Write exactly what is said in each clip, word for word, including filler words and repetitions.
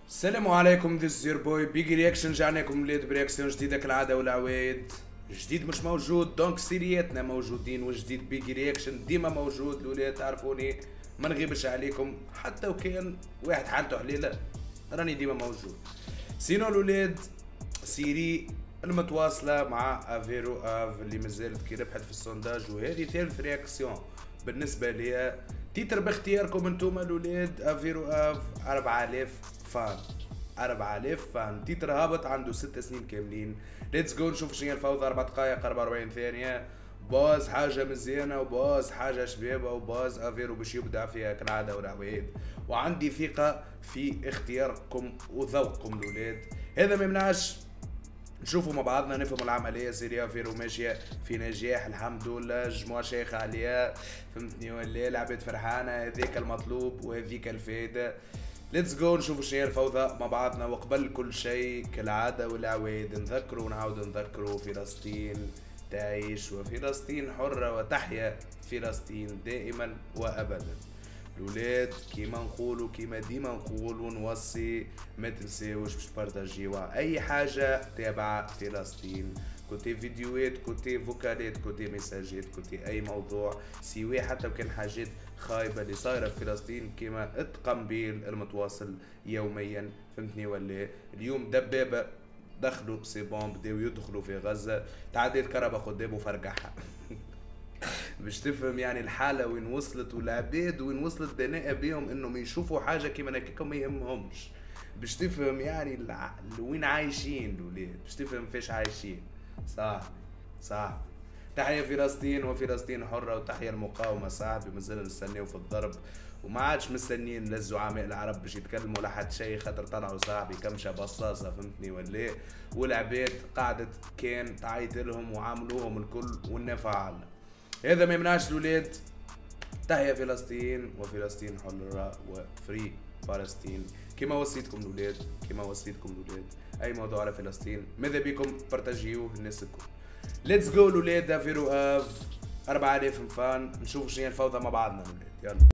السلام عليكم، ذيس يور بوي بيجي رياكشن. رجعنا لكم ولاد برياكشن جديده كالعاده والعوايد. جديد مش موجود دونك سيرياتنا موجودين، والجديد بيجي رياكشن ديما موجود. الولاد تعرفوني ما نغيبش عليكم حتى وكان واحد حالته حليله، راني ديما موجود. سينو الولاد سيري المتواصله مع افيرو اف اللي مازالت كي ربحت في السونداج، وهذه ثالث رياكسيون بالنسبه ليا. تيتر باختياركم انتم الولاد. افيرو اف أربعة آلاف فان، أربعة آلاف فان. تيتر هابط عنده ست سنين كاملين. ليتس جو نشوف شنو هي الفوضى. أربع دقائق أربعة وأربعين ثانية. باز حاجه مزيانه، وباز حاجه شبابه، وباز افيرو باش يبدع فيها كالعاده والعوايد. وعندي ثقه في اختياركم وذوقكم الولاد. هذا ما يمنعش نشوفوا مع بعضنا نفهموا العمليه. سيريا افيرو ماشيه في نجاح الحمد لله، الجموع شيخه عليها، فهمتني ولا؟ العباد فرحانه، هذيك المطلوب وهذيك الفائده. ليتس جو نشوفوا شنو هي الفوضى مع بعضنا. وقبل كل شيء كالعاده والعوايد نذكروا ونعاودوا نذكروا: فلسطين تعيش وفلسطين حره وتحيا فلسطين دائما وابدا. الولاد كيما نقولوا كيما ديما نقول ونوصي، ما تنساوش باش تبارطاجيوا اي حاجه تابعه فلسطين، كوتي فيديوهات كوتي فوكالات كوتي ميساجات كوتي اي موضوع سواء، حتى وكان حاجات خايبه اللي صايره في فلسطين كيما التقنبيل المتواصل يوميا، فهمتني ولا؟ اليوم دبابه دخلوا سي بون بداو يدخلوا في غزه، تعديت كهرباء قدام وفرقعها. باش تفهم يعني الحاله وين وصلت، والعباد وين وصلت دناءه بيهم انهم يشوفوا حاجه كيما هكاك ما يهمهمش. باش تفهم يعني الع... وين عايشين الولاد، باش تفهم فاش عايشين. صاحبي صاحبي تحيا فلسطين وفلسطين حره، وتحيا المقاومه صاحبي. مازلنا نستناو في الضرب، وما عادش مستنيين للزعماء العرب باش يتكلموا لحد شيء، خاطر طلعوا صاحبي كمشه بصاصه، فهمتني ولا؟ والعباد قعدت كان تعيط لهم وعاملوهم الكل والنفع الله. هذا ما يمنعش الولاد. تحيا فلسطين وفلسطين حرة وفري فلسطين. كما وصيتكم الولاد، كما وصيتكم الولاد، اي موضوع على فلسطين ماذا بكم بارتاجيوه الناس الكل. ليتس جو الولاد. افيرو اف أربعة آلاف فان. نشوفوا شنو هي الفوضى مع بعضنا الولاد. يلا.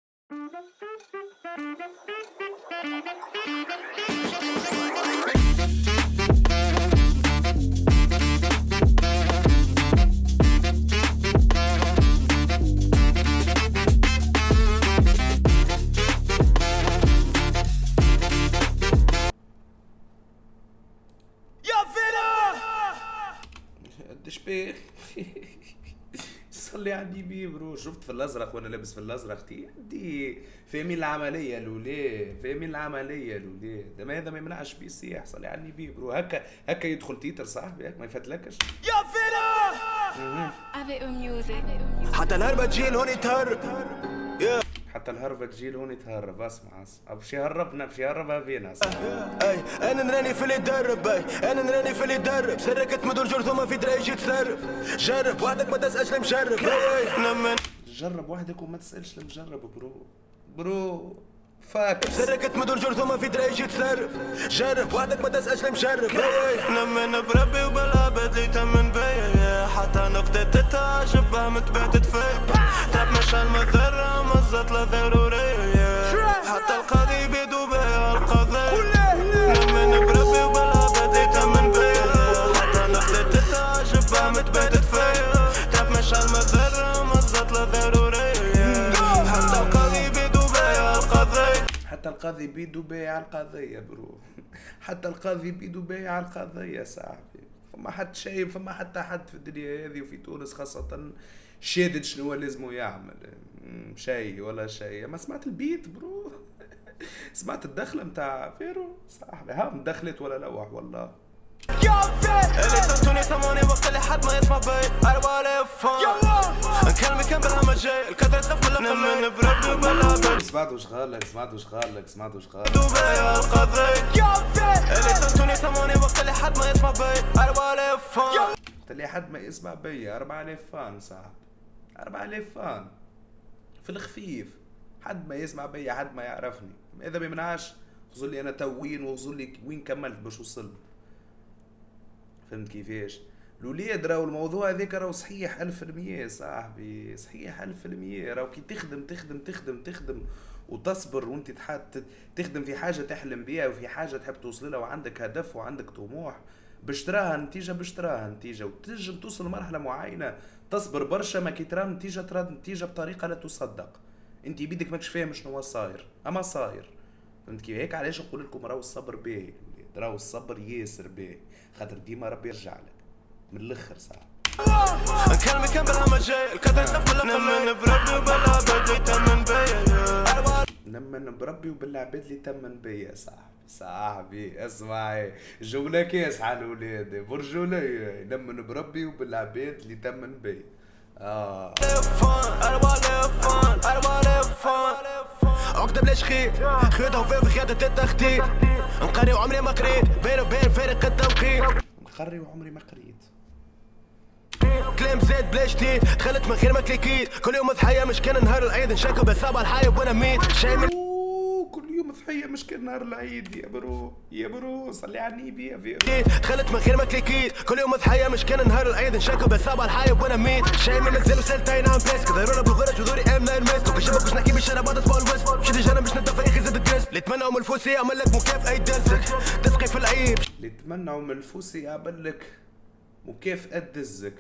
قديش بيه؟ صلي على النبي برو. شفت في الازرق وانا لابس في الازرق تي دي فاهمين العمليه الاولى، فاهمين العمليه الاولى. ده ما هذا ما يمنعش بيسيح. صلي على النبي برو. هكا هكا يدخل تيتر صاحبي، هيك ما يفتلكش. يا فينا حتى الهربة تجيل هون يتهرب، حتى الهربة تجيل هون يتهرب. اسمع اسمع بشي هربنا بشي هربها بينا. اي انا نراني في اللي يدرب، اي انا نراني في اللي يدرب. سركت مدور جرثومة في دراي يجي تسرب. جرب وحدك ما تسألش المجرب، اي نمن جرب وحدك وما تسألش المجرب برو. برو فاك سركت مدور جرثومة في دراي يجي تسرب. جرب وحدك ما تسألش المجرب، اي نمن بربي وبالعبد لي تمن بيا. حتى نقطة تتعجب متبعت تفيق. تاب مشى المذرة مزت لضرورية. حتى القاضي بيدو بيا القضية. نمن بربي وبالعبد لي تمن بيا. حتى نقطة تتعجب متبعت تفيق. تاب مشى المذرة مزت لضرورية. حتى القاضي بيدو بيا القضية. حتى القاضي بيدو بايع القضية برو. حتى القاضي بيدو بايع القضية صاحبي. فما حد شايف، فما حتى حد في الدنيا هذه وفي تونس خاصة شادد شنو لازمو يعمل شيء ولا شيء. ما سمعت البيت برو؟ سمعت الدخلة متاع فيرو صاحبي؟ ها مدخلت ولا لوح والله. اللي صرتوني سموني وقت اللي حد ما يسمع بي. أربعة آلاف فان كلمة كان بالهمة جاي. الكثرة تخاف من القلب بربي وبالعبد. سمعت وش قالك سمعت وش قالك سمعت وش قالك. دبي القضية. اللي صرتوني سموني وقت اللي حد ما يسمع بي. أربعة آلاف فان. وقت اللي حد ما يسمع بي. أربعة آلاف فان صاحبي. أربعة آلاف فان في الخفيف. حد ما يسمع بي، حد ما يعرفني. إذا ما يمنعش خذوا لي أنا تو وين، وخذوا لي وين كملت باش وصلت. فهمت كيفاش؟ الولاد راهو الموضوع هذاك راهو صحيح ألف المية صاحبي، صحيح ألف المية. راهو كي تخدم تخدم تخدم تخدم وتصبر وانت تحت تخدم في حاجه تحلم بيها وفي حاجه تحب توصل لها وعندك هدف وعندك طموح باش تراها نتيجه باش تراها نتيجه وتنجم توصل لمرحله معينه تصبر برشا ما كي ترى نتيجه ترى نتيجه بطريقه لا تصدق. انت بيدك ماكش فاهم شنو صاير اما صاير فهمت كيف هيك. علاش نقول لكم راهو الصبر باهي راهو الصبر ياسر باهي خاطر ديما ربي يرجع لك من الاخر صح. كلمة كان بلا مجال الكثر خف نمن بربي وبالعباد اللي تمن بيا نمن بربي وبالعباد اللي تمن بيا صاحبي صاحبي اسمعي جملة كاس على الولاد برجولية نمن بربي وبالعباد اللي تمن بيا. اه عقدة بلاش خيط خيطها وفي خياطة التخطيط نقري وعمري ما قريت بين وبين فارق التوقيت نقري وعمري ما قريت كلام زاد بلا جديد دخلت من غير ما كليكيت كل يوم ضحية مش كان نهار العيد نشكو بسابع الحايب وانا ميت شاي من كل يوم ضحية مش كان نهار العيد يا برو يا برو صلي على النبي يا فيرو دخلت من غير ما كليكيت كل يوم ضحية مش كان نهار العيد نشكو بسابع الحايب وانا ميت شاي من مازال وسالتين عم بلاس كدارونا بالغرج وذوري امنا الماس لو كشبك باش نحكي بالشارع بعد اسبوع الوسط مشيت الجنة باش نبدا في اخي زاد الدرس اللي تمنعوا من الفوسي يعمل لك مكافأة يدزك تسقي في العيب اللي تمنعوا من الفوسي يعمل لك مكافأة تدزك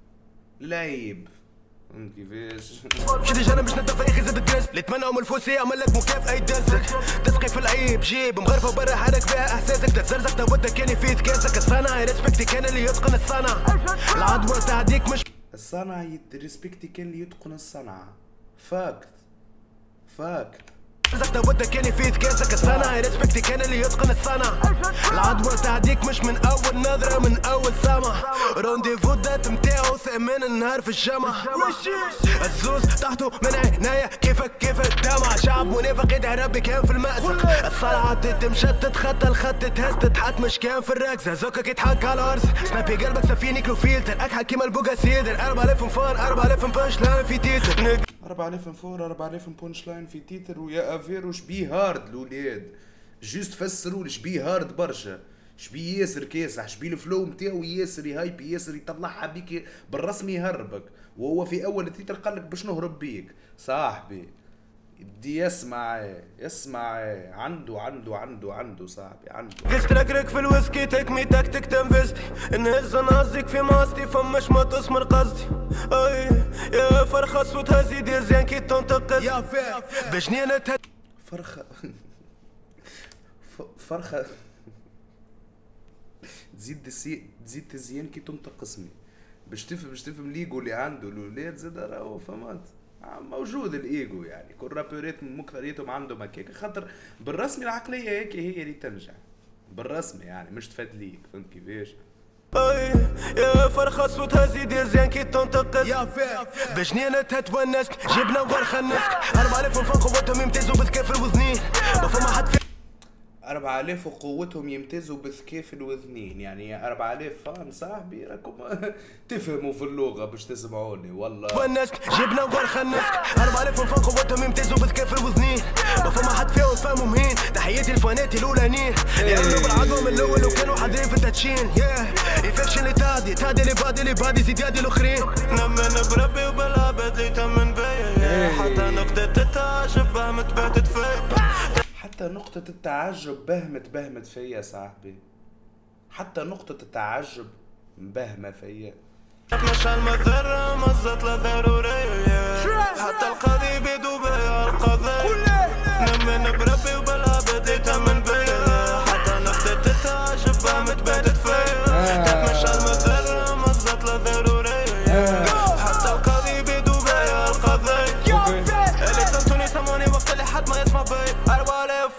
العيب فهمت كيفاش؟ مشيت انا باش نبدا في اخي زاد الدرس اللي تمنعوا من الفوسي يعمل لك مكافأة يدزك تسقي في العيب جيب مغرفة وبرا حالك بها احساسك تتزرزق تودك كان في كاسك الصنعة ريسبكتي كان اللي يتقن الصنعة العدوى تعديك مش الصنعة ريسبكتي كان اللي يتقن الصنعة فاكت فاكت زقت ودك كاني في كاسك الصنعة ريسبكتي كان اللي يتقن الصنعة العدوى تعديك مش من اول نظرة من اول سمع رونديفو دات متاعو ثامن النهار في الجامعة الزوز تحته من عناية كيفك كيف الدمع شعب منافق يدعي ربي كان في المأزق الصلعة تتمشى تتخطى الخط تهز تتحط مش كان في الركزة زوكك يضحك على الارض سنابي قلبك سفيني كلو فيلتر اكحل كيما البوكا سيدر أربعة آلاف فان أربعة آلاف بانش لاين في تيتر أربعة آلاف فور أربعة آلاف بونش لاين في تيتر ويا افيرو شبيه هارد الولاد جوست فسروا لي شبيه هارد برشا شبيه ياسر كاسح شبيه الفلو نتاعو ياسر يهايب ياسر يطلعها بيك بالرسمي يهربك وهو في اول التيتر قال لك باش نهرب بيك صاحبي بدي يسمع يسمع عنده عنده عنده عنده صاحبي عنده قلت ركرك في الويسكي تكمي تكتك تنفستي نهز نهزك في ماستي فمش ما تسمر قصدي اي يا فرخة صوتها زيد يا زين كي تنتقص يا فاك باش نينتها فرخة فرخة تزيد تسي... تزيد تزيين كي تنتقصني باش تفهم باش تفهم ليجو اللي عنده الولاد زاد راهو فهمت موجود الايجو يعني كل رابورات مكثريتهم عندهم هكاك خاطر بالرسمي العقليه هيك هي اللي تنجح بالرسمي يعني مش تفاد ليك فهمت كيفاش؟ اي يا فرخة صوتها زيد يا زين كي تنتقص يا فاك باش نينتها تونست جبنا ورخة النسك أربعة آلاف فوق قوتهم يمتازوا بذكاء الوذنين ما فما حد في أربعة آلاف وقوتهم يمتازوا بذكاء الوذنين يعني أربعة آلاف فان صاحبي راكم تفهموا في اللغة باش تسمعوني والله ونست جبنا ورخة النسك أربعة آلاف فوق قوتهم يمتازوا بذكاء الوذنين ما فما حد فيهم فهموا مهين تحياتي الفاناتي الأولانيين يعملوا بالعظمة من الأول وكانوا حاضرين في التدشين ياه يفكشن اللي تعدي تعدي اللي بعدي اللي بعدي زيد يادي الأخرين نمن بربي وبالعباد اللي تمن بيا حتى نقطة التعجب بهمت باتت فيا حتى نقطة التعجب بهمت بهمت فيا صاحبي حتى نقطة التعجب مبهمة فيا مش المذرة مزت لا ضرورية حتى القاضي بيدو بيا القضية نمن بربي وبالعباد اللي تمن بيا حتى نقطة التعجب بهمت باتت فيا مش المذرة مزت لا ضرورية حتى القاضي بيدو بيا القضية اللي سمتوني سموني وقت اللي حد ما يسمع بيا أربعة آلاف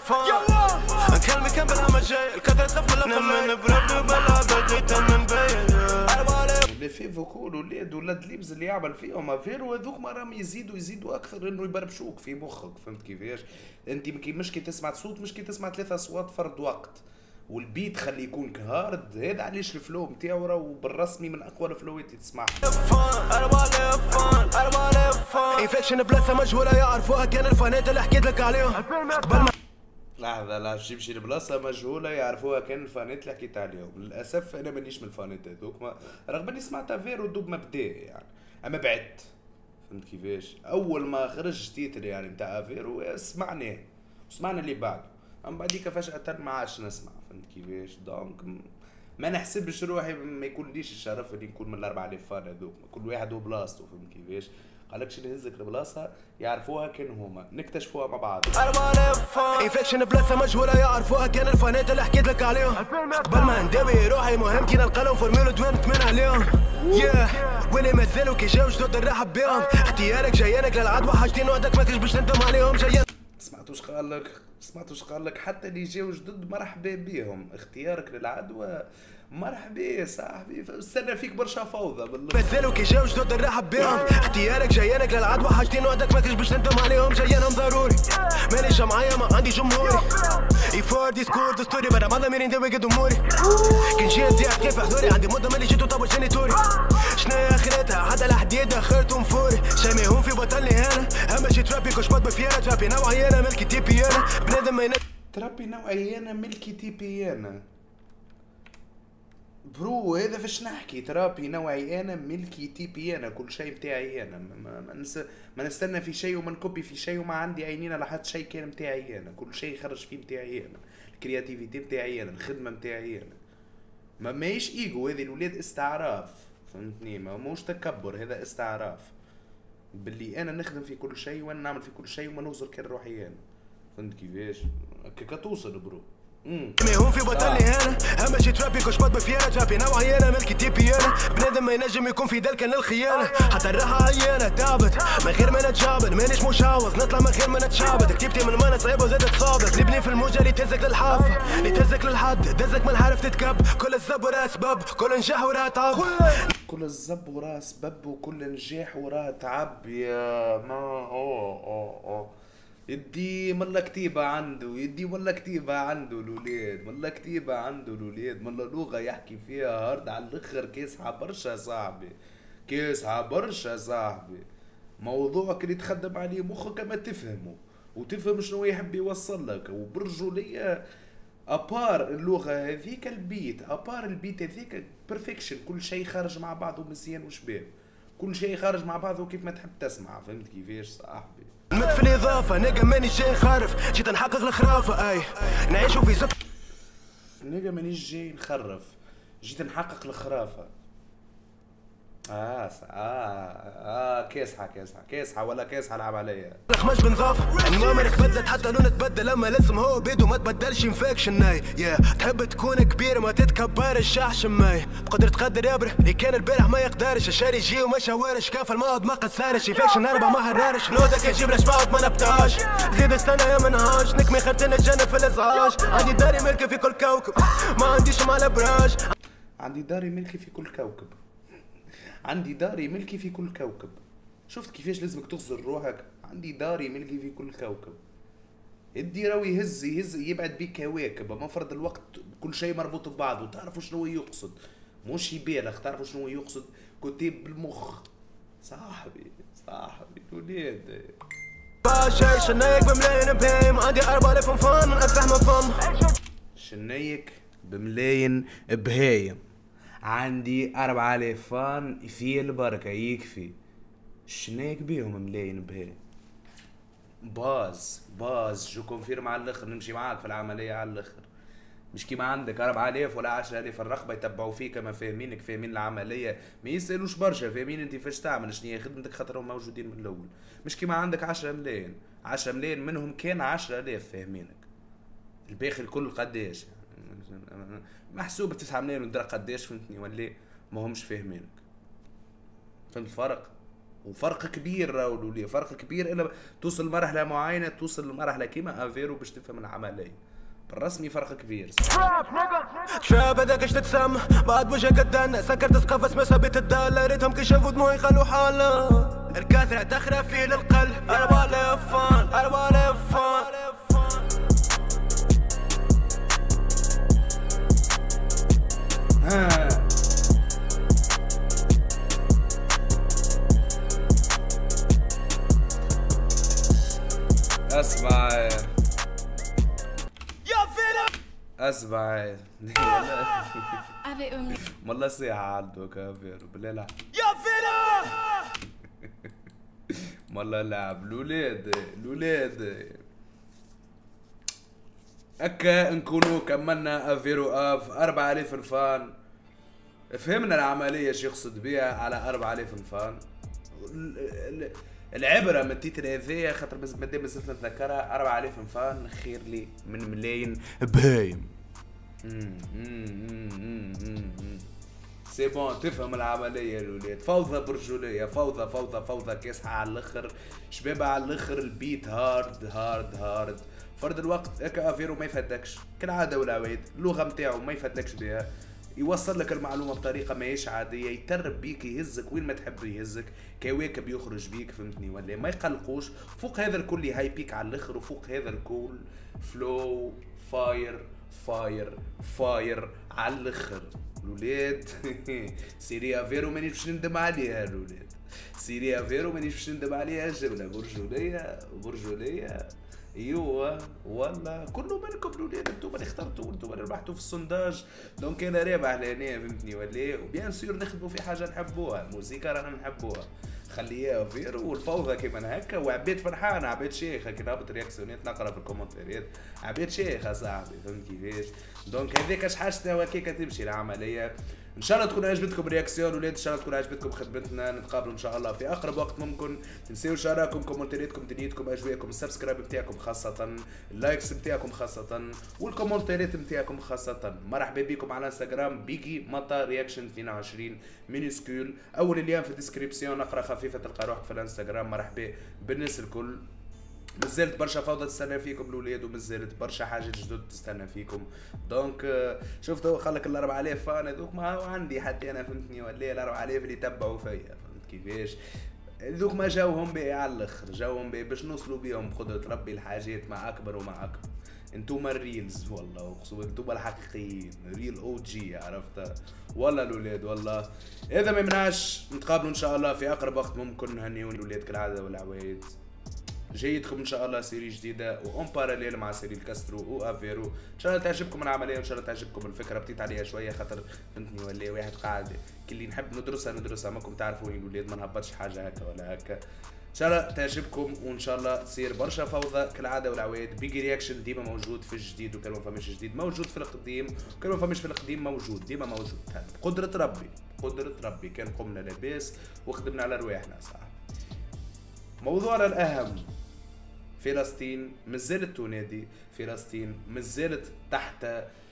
فان كلمة كان بلا مجال الكثرة تخاف من نمن بربي وبالعباد اللي تمن بيا أربعة آلاف اللي في فوكول ولاد ولاد ليبز اللي يعمل فيهم افيرو هذوك ما راهم يزيدوا يزيدوا اكثر انه يبربشوك في مخك فهمت كيفاش؟ انت مش كي تسمع صوت مش كي تسمع ثلاثة اصوات فرد وقت والبيت خلي يكون كهارد هذا علاش الفلو نتاعو راهو بالرسمي من اقوى الفلوات اللي تسمعها أربعة آلاف فان أربعة آلاف فان انفكشن بلاصه مجهوله يعرفوها كان الفانات اللي حكيت لك عليهم قبل ما لحظة لا باش يمشي لبلاصة مجهولة يعرفوها كان الفانات اللي حكيت عليهم للأسف أنا مانيش من الفانات هذوك رغم إني سمعت فيرو دوب مبدئي يعني أما بعدت فهمت كيفاش؟ اول ما خرج تيتر يعني نتاع افيرو سمعناه وسمعنا اللي بعده، اما بعديك فجأة ما عادش نسمع، فهمت كيفاش؟ دونك ما نحسبش روحي ما يكونليش الشرف اللي نكون من الأربعة آلاف فان هذوك، كل واحد وبلاصتو، فهمت كيفاش؟ قالك شنو يهزك البلاصة يعرفوها كان هما نكتشفوها مع بعض. أربعة آلاف فان انفكشن بلاصة مجهولة يعرفوها كان الفانات اللي حكيت لك عليهم، قبل ما نداوي روحي مهمتي نلقالهم فورميلو دوان نتمنى عليهم. ياه واللي مازالوا كي جاو جدود نرحب بيهم، اختيارك جايانك للعدوى حاجتين وحدك ماكش باش تندم عليهم جايان. سمعتوش قالك سمعتوش قالك حتى اللي جاو جدد مرحبا بيهم، اختيارك للعدوى مرحبا صاحبي، استنى فيك برشا فوضى بالله. مازالوا كي جاو جدود نرحب بيهم، اختيارك جايانك للعدوى حاجتين وحدك ماكش باش تندم عليهم جايانهم ضروري. مانيش معايا ما عندي جمهوري، يفور ديسكور دستوري برا ما ضميري ندوي قد اموري. كي نجي نزيع كيف حضوري عندي مده مالي جيتو طابو جاني توري. شنايا اخرتها حتى الحديد دخلتهم فوري، شاميهم في بطلني هنا اما جيت ترابي كوش بط بفيانا ترابي نوعي انا ملكي تيبي انا بنادم ما ترابي نوعي انا ملكي تيبي انا برو، هذا فاش نحكي ترابي نوعي انا ملكي تيبي انا، كل شيء بتاعي انا، ما, ما, نس... ما نستنى في شيء وما نكوبي في شيء وما عندي عينين على حد شيء كان بتاعي انا، كل شيء خرج فيه بتاعي انا، الكرياتيفيتي بتاعي انا، الخدمه بتاعي انا، ما ماهيش ايجو، هذه الولاد استعراف، فهمتني؟ ما موش تكبر، هذا استعراف باللي انا نخدم في كل شيء وانا نعمل في كل شيء وما نوصل كان روحي انا، فهمت كيفاش؟ هكاكا توصل برو. ميهم في بطلني هنا اما جيت ترابي كوش بط بفيانا ترابي نوعي انا ملكي تيبي انا بنادم ما ينجم يكون في دلك للخيانه، حتى الراحه عيانه تعبت من غير ما نتجابد، مانيش مشاوز نطلع من غير ما نتشابد، كتيبتي من المانا صعيبه وزادت تصابت، نبني في الموجه اللي تهزك للحافه اللي تهزك للحد دزك من الحرف تتكب، كل الزب وراه سبب كل نجاح وراه تعب، كل الزب وراه سبب وكل نجاح وراه تعب. يا ما اوه اوه اوه يدي ملا كتيبة عنده، يدي ملا كتيبة عنده الولاد، ملا كتيبة عنده الولاد، ملا لغة يحكي فيها هارد على الاخر، كاسحة برشا صاحبي، كاسحة برشا صاحبي، موضوعك اللي تخدم عليه مخك ما تفهمه وتفهم شنو يحب يوصل لك، وبرجولية ابار اللغة هذيك البيت، ابار البيت هذيك بيرفكشن، كل شيء خارج مع بعضه مزيان وشباب، كل شيء خارج مع بعضه كيف ما تحب تسمع، فهمت كيفاش صاحبي؟ مت في الإضافة نجا مانيش جاي نخرف، جيت نحقق الخرافة أي نعيشو في زق نجا مانيش جاي نخرف، جيت نحقق الخرافة. اه اه اه كاسحة كاسحة كاسحة ولا كاسحة العب عليا. الخماش بنظافة النوامر تبدلت حتى لون تبدل اما الاسم هو بيدو ما تبدلش انفكشن ناي يا تحب تكون كبير ما تتكبرش احشم ماي بقدر تقدر يابر اللي كان البارح ما يقدرش شاري جي وما شاورش كاف الماض ما قصارش انفكشن اربع ما هرارش نودا كان جيب رش بعض ما نبتاش زيد استنى يا منهاج نكمي خرتنا الجنة في الازعاج عندي داري ملكي في كل كوكب ما عنديش مع الابراج عندي داري ملكي في كل كوكب عندي داري ملكي في كل كوكب. شفت كيفاش لازمك تغزر روحك؟ عندي داري ملكي في كل كوكب. ادي راوي يهز يهز يبعد بيك كواكب، اما فرض الوقت كل شيء مربوط ببعضه، تعرفوا شنو يقصد، مش يبالغ، تعرفوا شنو يقصد، كتيب بالمخ. صاحبي صاحبي الولاد باشر شنايك بملايين بهايم عندي أربعة آلاف فان من أفتح ما فم شنايك بملايين بهايم عندي أربعة آلاف فان في البركة يكفي. شناك بيهم ملاين بهاي باز باز جو كونفيرم على الاخر، نمشي معاك في العملية على الاخر، مش كيما عندك أربعة آلاف ولا عشرة آلاف الرقبة يتبعوا فيك ما فاهمينك فاهمين العملية، ما يسألوش برشا فاهمين انت فاش تعمل شنو هي خدمتك خاطرهم موجودين من الأول، مش كيما عندك عشرة ملايين، عشرة ملايين منهم كان عشرة آلاف فاهمينك، الباقي الكل قداش محسوبة تسعة ملايين ودرا قداش فهمتني ولا ما همش فاهمينك. فهمت الفرق؟ وفرق كبير راهو لي فرق كبير الا توصل لمرحلة معينة، توصل لمرحلة كيما افيرو باش تفهم العملية. بالرسمي فرق كبير. تراب هذاك اش تتسمى بعد وجهك الدنا سكرت سقافة اسمها ثابت الدالة ريتهم كي شافوا دموعي خلوا حالة الكاثرة تخرب في للقلب أربعة آلاف فان أربعة آلاف فان اسمع يا فيلم اسمع والله ساعة عندك يا فيلم بالله لا يا فيلم والله لعب الولاد الولاد هكا نكونوا كملنا افيرو اف أربعة آلاف فان. فهمنا العملية شو يقصد بها على أربعة آلاف فان. العبرة من التيتر هذايا خاطر مادام مازلت نتذكرها أربعة آلاف فان خير لي من ملايين بهايم. سي بون تفهم العملية الولاد. فوضى برجولية فوضى فوضى فوضى كاسحة على الاخر شباب على الاخر. البيت هارد هارد هارد. فرد الوقت هكا افيرو ما يفدكش كالعادة والعوايد. اللغة متاعو ما يفدكش بها. يوصل لك المعلومة بطريقة ماهيش عادية. يترب بيك يهزك وين ما تحب يهزك. كواكب يخرج بيك فهمتني ولا ما يقلقوش. فوق هذا الكل يهايبيك على الاخر. وفوق هذا الكل فلو فاير فاير فاير على الاخر الولاد. سيري افيرو مانيش باش ندم عليها الولاد. سيري افيرو مانيش باش ندم عليها. جبنا برجولية برجولية ايوه والله كله منكم الولاد. انتم اللي اخترتوا انتم اللي ربحتوا في السونداج. دونك انا رابح لهنا فهمتني ولا. وبيان سور نخدموا في حاجه نحبوها. الموسيقى رانا نحبوها. خليها فيرو والفوضى كيما هكا. وعبيد فرحان عبيد شيخه كي نهبط رياكسيونات نقرا في الكومنتات. عبيد شيخه صاحبي فهمت كيفاش. دونك هذيك اش حاجتنا وهكاك تمشي العمليه. ان شاء الله تكون عجبتكم الرياكسيون ولاد. ان شاء الله تكون عجبتكم خدمتنا. نتقابلوا ان شاء الله في اقرب وقت ممكن. تنسيوش اراءكم كومنتاتكم دنيتكم اجواءكم السبسكرايب نتاعكم خاصه. اللايكس نتاعكم خاصه. والكومنتات نتاعكم خاصه. مرحبا بكم على انستغرام بيجي مطا رياكشن اثنين وعشرين مينيسكول. اول اللين في الديسكريبسيون. نقرا خفيفه تلقى روحك في الانستغرام. مرحبا بالناس الكل. مازالت برشا فوضى تستنى فيكم الاولاد. ومازالت برشا حاجات جدد تستنى فيكم. دونك شفتوا خلك ال أربعة آلاف فان هذوك ما هو عندي حتى انا فهمتني ولا. ال أربعة آلاف اللي تبعوا فيا فهمت كيفاش. ذوك ما جاوهم بي على الاخر. جاوهم بي باش نوصلوا بيهم بقدرة ربي الحاجات مع اكبر ومع اكبر. انتوما الريلز والله اقسم انتوما الحقيقيين. ريل او جي عرفت والله الاولاد والله. هذا ما يمنعش نتقابلوا ان شاء الله في اقرب وقت ممكن. نهنيون الاولاد كالعاده والعوايد. جايتكم ان شاء الله سيري جديده واون باراليل مع سيري الكاسترو وافيرو. ان شاء الله تعجبكم العمليه وان شاء الله تعجبكم الفكره. بديت عليها شويه خاطر فهمتني ولا واحد قاعد كي اللي نحب ندرسها ندرسها. ماكم تعرفوا الاولاد ما نهبطش حاجه هكا ولا هكا. ان شاء الله تعجبكم وان شاء الله تصير برشا فوضى كالعاده والعوايد. بيجي رياكشن ديما موجود في الجديد. وكان ما فماش جديد موجود في القديم. وكان ما فماش في القديم موجود ديما موجود. قدره ربي قدره ربي. كان قمنا لاباس وخدمنا على رواحنا صح. موضوعنا الاهم فلسطين مازالت تنادي. فلسطين مازالت تحت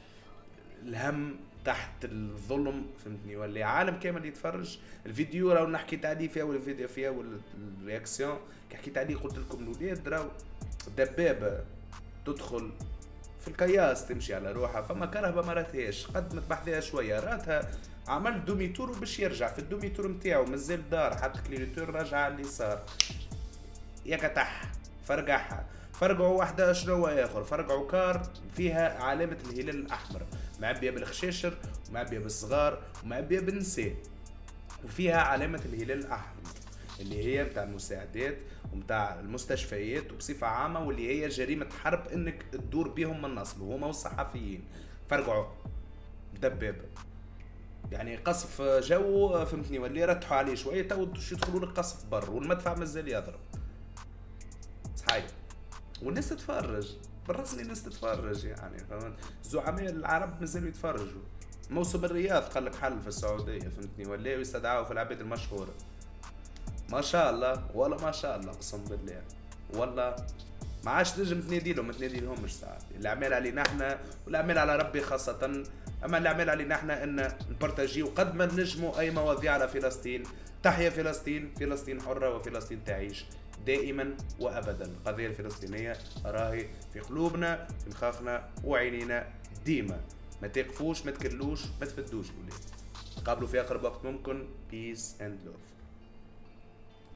الهم تحت الظلم فهمتني ولا. عالم كامل يتفرج الفيديو. راهو نحكيت عليه في اول الفيديو في اول الرياكسيون. كي حكيت عليه قلت لكم الاولاد راهو دبابه تدخل في الكياس تمشي على روحها. فما كرهبه ما راتهاش. قدمت بحثها شويه راتها عمل دومي تور باش يرجع في الدومي تور نتاعو. مازال دار حتى كليريتور رجع على اليسار. يا كتح فرقعها. فرقعوا واحدة شنو اخر. فرقعوا كار فيها علامة الهلال الاحمر معبية بالخشاشر ومعبية بالصغار ومعبية بالنساء. وفيها علامة الهلال الاحمر اللي هي متاع المساعدات ومتاع المستشفيات وبصفة عامة. واللي هي جريمة حرب انك تدور بهم من نصب وهما والصحفيين. فرقعوا دبابة يعني قصف جو فهمتني واللي رتحوا عليه شوية. تو يدخلوا لك قصف بر والمدفع مازال يضرب صحيح. والناس تتفرج بالرسمي. الناس تتفرج يعني فهمت. زعماء العرب مازالوا يتفرجوا. موسم الرياض قال لك حل في السعوديه فهمتني ولا. ويستدعوا في العباد المشهوره. ما شاء الله والله ما شاء الله اقسم بالله والله. ما عادش تنجم تنادي لهم ما تنادي لهمش ساعات. الاعمال علينا احنا والاعمال على ربي خاصه. اما الاعمال علينا احنا ان نبارتاجيو قد ما نجموا اي مواضيع على فلسطين. تحيا فلسطين. فلسطين حره وفلسطين تعيش دائما وابدا. القضيه الفلسطينيه راهي في قلوبنا في مخاخنا وعينينا ديما. ما تقفوش ما تكلوش ما تفدوش ولاد. نقابلوا في اقرب وقت ممكن. بيس اند لوف.